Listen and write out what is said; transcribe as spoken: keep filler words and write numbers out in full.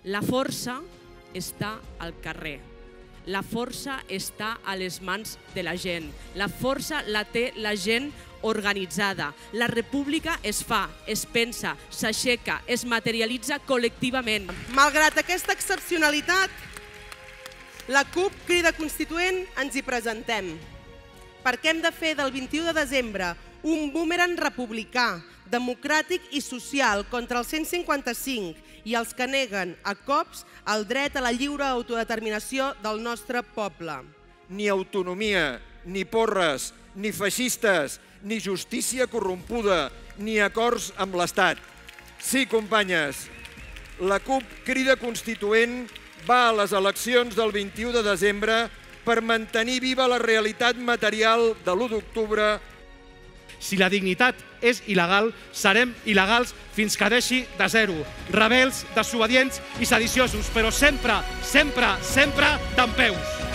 La força està al carrer. La força està a les mans de la gent. La força la té la gent organitzada. La república es fa, es pensa, s'aixeca, es materialitza col·lectivament. Malgrat aquesta excepcionalitat, la CUP Crida Constituent ens hi presentem, perquè hem de fer del vint-i-u de desembre un búmeran republicà, democràtic i social contra el cent cinquanta-cinc i els que neguen a cops el dret a la lliure autodeterminació del nostre poble. Ni autonomia, ni porres, ni feixistes, ni justícia corrompuda, ni acords amb l'Estat. Sí, companyes, la CUP Crida Constituent va a les eleccions del vint-i-u de desembre per mantenir viva la realitat material de l'u d'octubre. Si la dignitat és il·legal, serem il·legals fins que deixi de zero. Rebels, desobedients i sediciosos, però sempre, sempre, sempre dempeus.